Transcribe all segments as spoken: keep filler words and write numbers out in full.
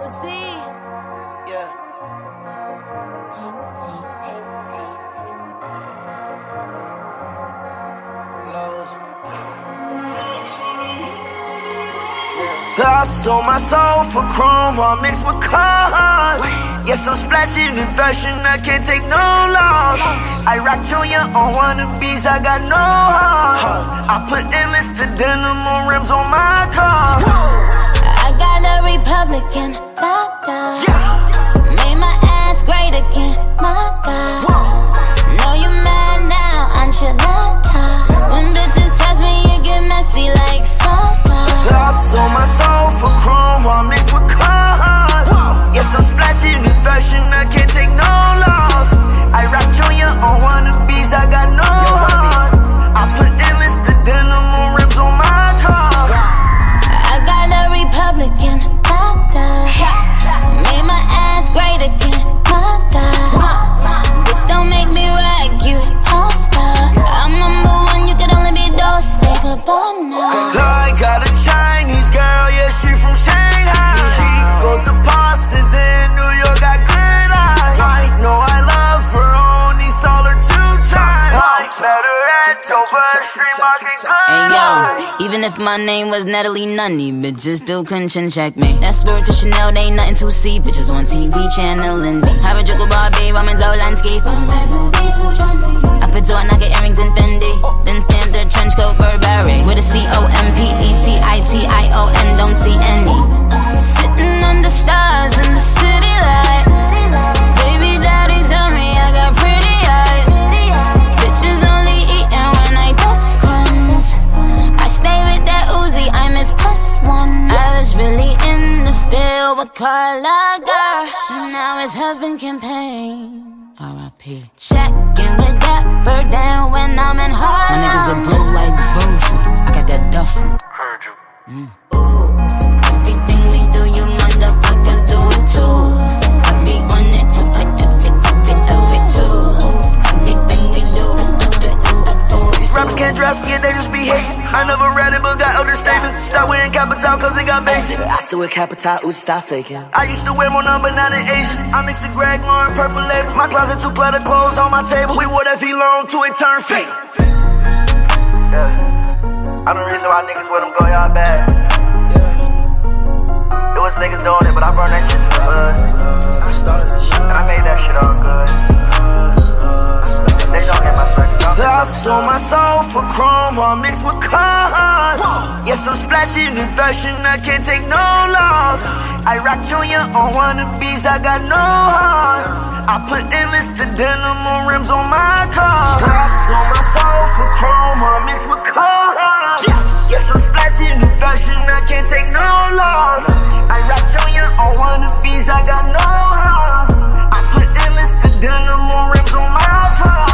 Yeah. I sold my soul for chrome while mixed with Carhartt. Yes, I'm splashing in fashion, I can't take no loss. I rock Junya on wannabes, I got no heart. I put endless the denim on rims on my car. I got a Republican doctor. Made my ass great again, MAGA. Know you mad now, enchilada. When bitches touch me, you get messy like soda. I sold my soul for chrome while mixed with Carhartt. Yes, I'm splashing in fashion, I can't take no loss. I rock Junya on wannabes, I got no heart. I put endless the denim on rims on my car. I got a Republican doctor. Made my ass great again, MAGA. Bitch, don't make me rag you, all-star. I'm number one, you can only be those. Say goodbye now. I got a Chinese girl, yeah, she from Shanghai. She goes to Parsons in New York, got good eyes. I know I love her, only saw her two times. I met her at Dover Street Market. Hey yo, even if my name was Natalie Nunny, bitches still couldn't chin check me. That's Spirit to Chanel, they ain't nothing to see. Bitches on T V channeling me. Have a drink with Barbie, I'm in low landscape. I put door knocker earrings in Fendi. Then stamp the trench coat Burberry with a C O M P E T I T I O N, don't see any. Sitting under stars in the city light. Baby daddy tell me I got pretty eyes. Bitches only eating when I dust crumbs. I stay with that Uzi, I miss plus one. I was really in the field with Carla girl. Now it's heaven campaign. R I P Checking with that bird down when I'm in Harlem. My niggas that blow like Virgil. I got that duffel. Heard you. Mm. Ooh, everything we do, you motherfuckers do it too. I be on it to tick, tick, tick, tick, tick, too. Everything we do, these rappers can't dress it, they just be hating. I never read it, but got older statements. Start wearing capital, cause they got basic. I still wear capital, ooh, stop faking. I used to wear more number, now they Asians. I mixed the Greg Lauren purple label. My closet too cluttered, clothes on my table. We wore that V-Long till it turned fake. Yeah. I'm the reason why niggas with them go y'all bad. It was niggas doing it, but I burned that shit to the hood. And I made that shit all good. They don't hit my circle. I sold my soul for chrome while mixed with Carhartt. Yes, I'm splashing in fashion, I can't take no loss. I rock Junya on wannabes, I got no heart. I put endless the denim on rims on my car. I sold my soul for chrome while mixed with Carhartt. Yes, I'm splashing in fashion, I can't take no loss. I rock Junya on wannabes, I got no heart. I put endless the denim on rims on my car.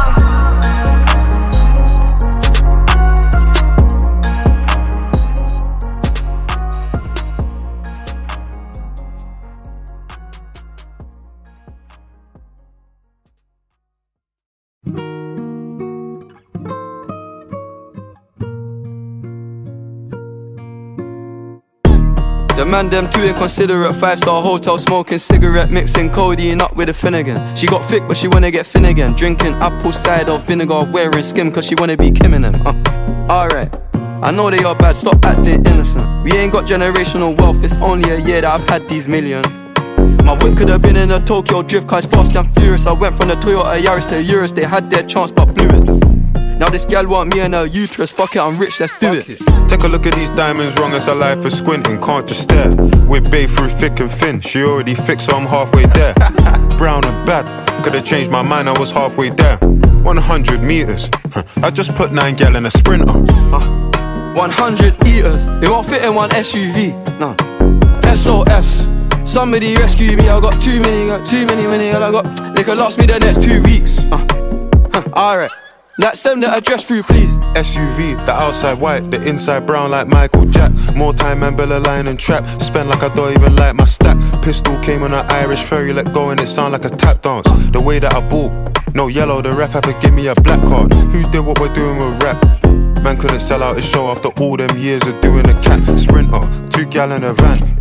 The man them too inconsiderate. Five-star hotel smoking cigarette, mixing codeine up with a Finnegan. She got thick but she wanna get thin again. Drinking apple cider vinegar, wearing skim cause she wanna be Kim in them. uh, Alright, I know they are bad, stop acting innocent. We ain't got generational wealth, it's only a year that I've had these millions. My whip could have been in a Tokyo drift car, it's fast and furious. I went from the Toyota Yaris to Urus, they had their chance but blew it. Now this gal want me and her uterus, fuck it, I'm rich, let's do it. Take a look at these diamonds, wrong as a life for squinting, can't just stare. We're bae through thick and thin, she already fixed so I'm halfway there. Brown and bad, could've changed my mind, I was halfway there. one hundred meters, I just put nine gal in a sprinter. uh, one hundred eaters, it won't fit in one S U V, no. S O S, somebody rescue me, I got too many, got too many, many, I got, they could last me the next two weeks. uh, Alright. Like, send the address through, please. S U V, the outside white, the inside brown like Michael Jack. More time and Bella line and trap. Spend like I don't even like my stack. Pistol came on an Irish ferry, let go and it sound like a tap dance. The way that I bought, no yellow, the ref had to give me a black card. Who did what we're doing with rap? Man couldn't sell out his show after all them years of doing a cat. Sprinter, two gal in a van.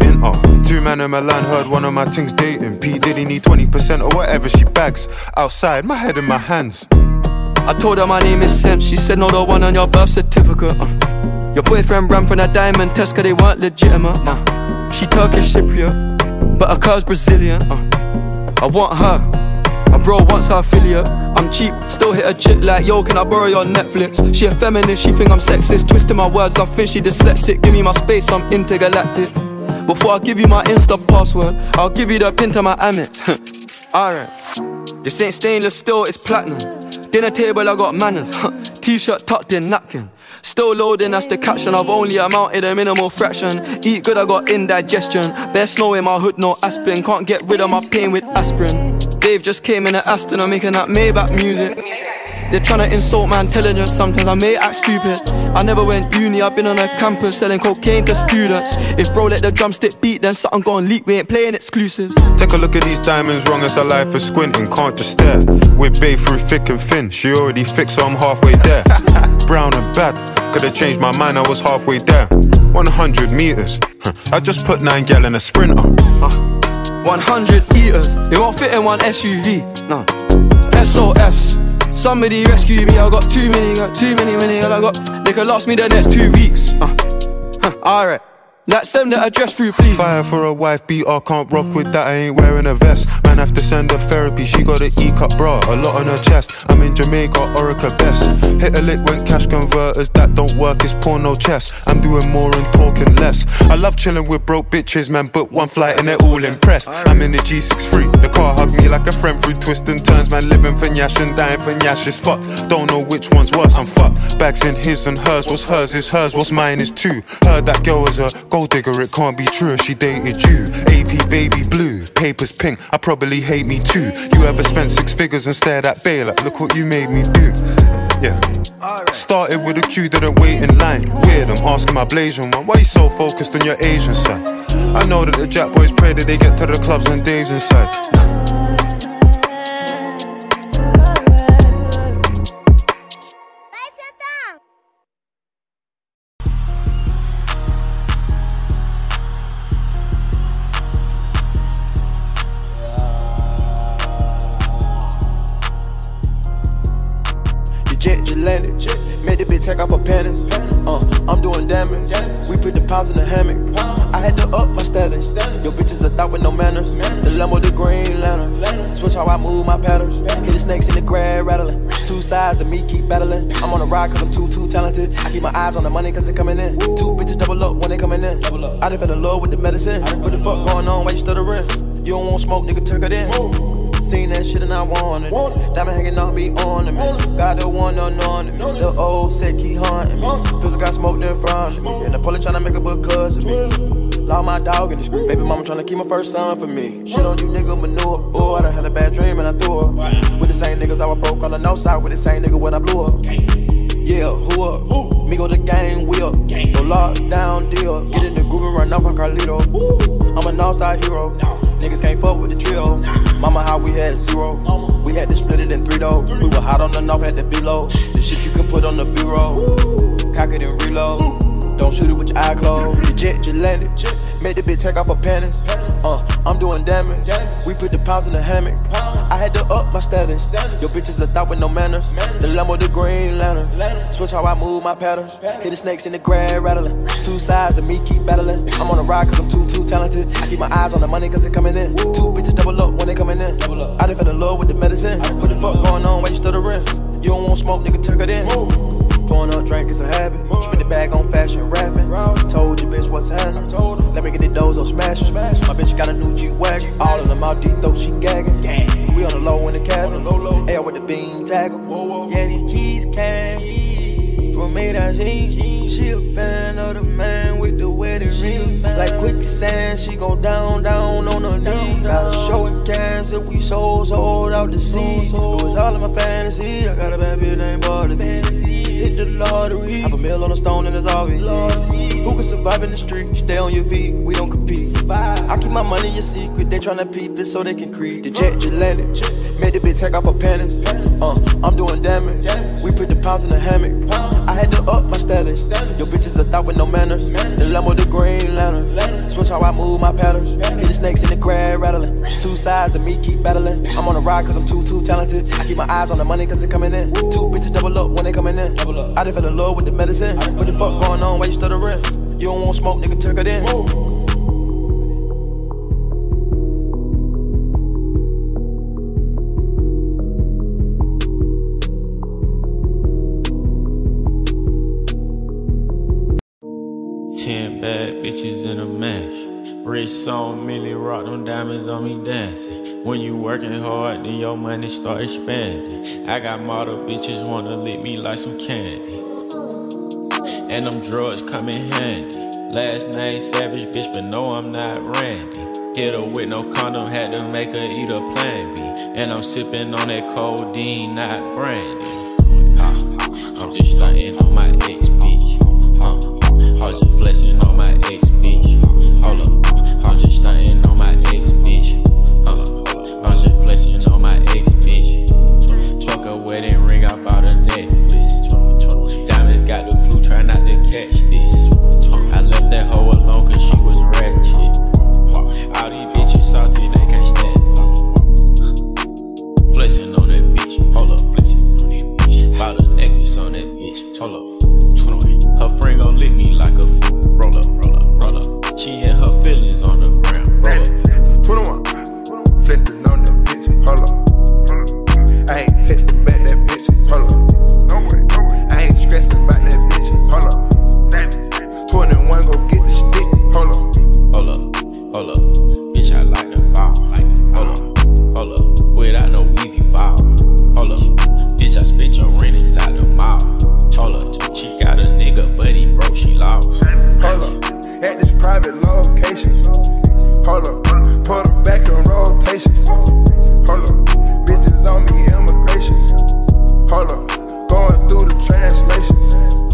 waiting. Oh, two man in Milan heard one of my things dating. P Diddy need twenty percent or whatever she bags. Outside, my head in my hands. I told her my name is Sen. She said no, the one on your birth certificate. uh. Your boyfriend ran from that diamond test cause they weren't legitimate. uh. She Turkish Cypriot, but her car's Brazilian. uh. I want her, my bro wants her affiliate. I'm cheap, still hit a chick like, yo, can I borrow your Netflix? She a feminist, she think I'm sexist. Twisting my words, I think she dyslexic. Give me my space, I'm intergalactic. Before I give you my Insta password, I'll give you the pin to my Amex. Alright, this ain't stainless steel, it's platinum. Dinner table, I got manners. T-shirt tucked in, napkin. Still loading, that's the caption. I've only amounted a minimal fraction. Eat good, I got indigestion. Bare snow in my hood, no aspirin. Can't get rid of my pain with aspirin. Dave just came in an Aston, I'm making that Maybach music. They're tryna insult my intelligence, sometimes I may act stupid. I never went uni, I've been on a campus selling cocaine to students. If bro let the drumstick beat, then something gon' leak, we ain't playing exclusives. Take a look at these diamonds, wrong as her life is squinting. Can't just stare, we're babe through thick and thin. She already fixed, so I'm halfway there. Brown and bad, could've changed my mind, I was halfway there. one hundred meters, I just put nine gal in a sprinter. uh, one hundred eaters, it won't fit in one S U V, no. S O S, somebody rescue me, I got too many, got too many, many, I got, they could last me the next two weeks. uh, huh, Alright, that send the address through, please. Fire for a wife beater, can't rock with that, I ain't wearing a vest. Man have to send her therapy, she got an E-cup bra, a lot on her chest. I'm in Jamaica, Orica best. Hit a lick when cash converters, that don't work, it's porno chess. I'm doing more and talking less. I love chilling with broke bitches, man, book one flight and they're all impressed. I'm in the G six three, the car hugged me like a friend through twists and turns. Man living for Nyash and dying for Nyash is fucked. Don't know which one's worse, I'm fucked. Bags in his and hers, what's hers is hers, what's mine is too. Heard that girl is a gold digger, it can't be true if she dated you. A P baby blue, papers pink, I probably hate me too. You ever spent six figures and stared at Bay like, look what you made me do. Yeah. Started with a queue, didn't wait in line. Weird, I'm asking my Blasian one, why you so focused on your Asian side? I know that the Jack boys pray that they get to the clubs and Dave's inside. Jet just landed, made the bitch take off her panties. Uh, I'm doing damage. We put the pounds in the hammock. I had to up my status. Yo, bitches a thought with no manners. The Lambo, the Green Lantern. Switch how I move my patterns. Hit the snakes in the crab rattling. Two sides of me keep battling. I'm on a ride cause I'm too, too talented. I keep my eyes on the money cause it coming in. Two bitches double up when they coming in. I done fell in love with the medicine. What the fuck going on? Why you stuttering? You don't want smoke, nigga, tuck it in. Seen that shit and I wanted it. Diamond hanging on me on me. Got the one on me. The old set keep haunting me. Cause I got smoked in front of me. And the police tryna make a book cause of me. Lost my dog in the street. Baby mama tryna keep my first son for me. Shit on you nigga manure. Oh, I done had a bad dream and I threw her. With the same niggas I was broke on the north side. With the same nigga when I blew up. Yeah, who up? Me go the gang wheel. No lockdown deal. Get in the groove and run off like Carlito. I'm a northside hero. Niggas can't fuck with the trio. Mama, how we had zero. We had to split it in three though. We were hot on the north, had to be low. The shit you can put on the B-roll. Cock it and reload. Don't shoot it with your eye closed. The jet just landed. Made the bitch take off her panties. Uh, I'm doing damage. We put the pounds in the hammock. I had to up my status. Yo, bitches a thought with no manners. The Lambo, the Green Lantern. Switch how I move my patterns. Hit the snakes in the crab rattling. Two sides of me keep battling. I'm on a ride cause I'm too, too talented. I keep my eyes on the money cause it coming in. Two bitches double up when they coming in. I done fell in love with the medicine. What the fuck going on? Why you stuttering? You don't want smoke, nigga, tuck it in. Pouring up drink is a habit. Spend the bag on fashion rapping. Told you bitch what's happening. Let me get the doors on smashing. My bitch got a new G-Wagon. All of them out deep though she gagging. We on the low in the cabin. Air with the beam tag 'em. Yeah, these keys came from me that she. She a fan of the man with the wedding ring. Like quicksand, she go down, down on her knees. Gotta show it cans if we sold, sold out the sea. It was all in my fantasy. I got a bad bitch named Barley. Hit the lottery. Have a mill on a stone and it's always who can survive in the street? Stay on your feet, we don't compete. I keep my money a secret. They tryna peep it so they can creep. The jet just landed. Made the bitch take off her panties. Uh, I'm doing damage. We put the pounds in the hammock. I had to up my status. Your bitches a thought with no manners. The Lambo, the green lantern. Switch how I move my patterns. Hit the snakes in the crab rattling. Two sides of me keep battling. I'm on a ride cause I'm too, too talented. I keep my eyes on the money cause it coming in. Two bitches double up when they coming in. I done fell in love with the medicine. What the fuck going on? Why you stuttering? You don't want smoke, nigga, tuck it in. Ten bad bitches in a mash. Rich on Millie, rock them diamonds on me dancing. When you working hard, then your money start expanding. I got model bitches wanna lick me like some candy. And them drugs come in handy. Last name Savage, bitch, but no, I'm not Randy. Hit her with no condom, had to make her eat a Plan B. And I'm sipping on that codeine, not brandy. Huh, I'm just stunting on my ex bitch. Huh, I'm just flexing on my ex bitch. Hold up, I'm just stunting on my ex bitch. Huh, I'm just flexing on my ex bitch. Truck a wedding ring, I bought a necklace. Diamonds got the flu, try not to catch this. I left that hoe alone cause she was ratchet. All these bitches salty, they can't stand. Flexing on that bitch, hold up, flexing on that bitch. Bought a necklace on that bitch, hold up. Her friend gon' lick me like a fool. Roll up, roll up, roll up. She and her feelings on the ground. Roll up. twenty-one, flexing on that bitch, hold up. I ain't texting back that bitch, hold up. No way, no way. I ain't stressing about that bitch, hold up. twenty-one, go get the stick, hold up. Hold up, hold up. Bitch, I like the ball. Hold up, hold up. Without no weave, you ball. Hold up. Bitch, I spent your rent inside the mall. Hold up. She got a nigga, but he broke, she lost. Hold up. At this private location. Hold up. Put her back in rotation. Hold up. Bitches on me, immigration. Hold up. Going through the translations.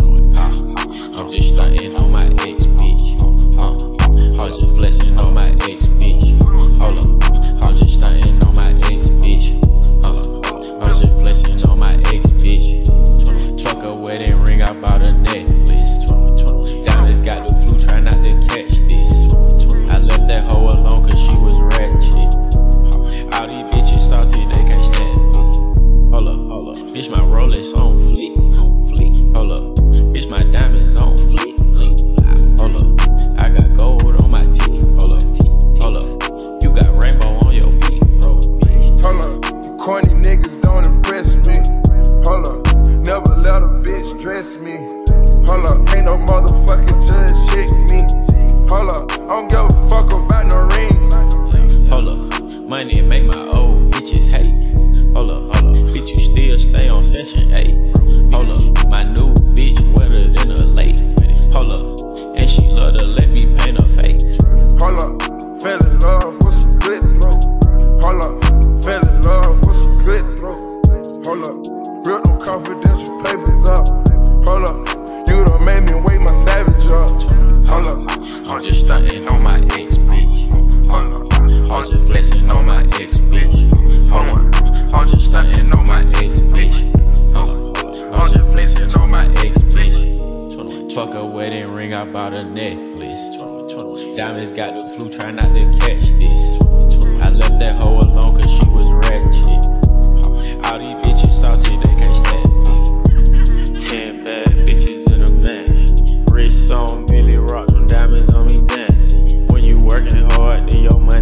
I'm just stunting on my ex bitch. Uh, I'm just flexing on my ex bitch. Hold up, I'm just stunting on my ex bitch. Uh, I'm just flexing on my ex bitch. Truck a wedding ring, I bought a necklace. Diamonds got the flu, try not to catch this. I left that hoe alone cause she was ratchet. All these bitches salty, they can't stand me. Hold up, hold up, bitch, my Rolex on fleek, on fleek. Hold up, bitch, my diamonds on fleek. Hold up, I got gold on my teeth. Hold up, hold up, you got rainbow on your feet, bro. Hold up, corny niggas don't impress me. Hold up, never let a bitch dress me. Hold up, ain't no motherfucking judge check me. Hold up, I don't give a fuck about no ring. Hold up, money make my old bitches hate. Hold up, hold up, bitch, you still stay on session eight. Hold up, my new bitch wetter than a lake. Hold up, and she love to let me paint her face. Hold up, fell in love with some good throw. Hold up, fell in love with some good throw. Hold up, real them confidential papers up. Hold up, you done made me wake my savage up. Hold up, I'm just stunting on my ex bitch. Hold up, I'm just flexing on my ex bitch. Hold up, I'm just stunting on my ex bitch. Hold up, I'm just flexing on my ex bitch. Fuck a wedding ring, I bought a necklace. Diamonds got the flu, try not to catch this. I left that hoe alone cause she was ratchet. All these bitches salty, they can't stand me. Ten bad bitches in a mash. Rich on Millie, rock them diamonds on me dancing. When you working hard, then your money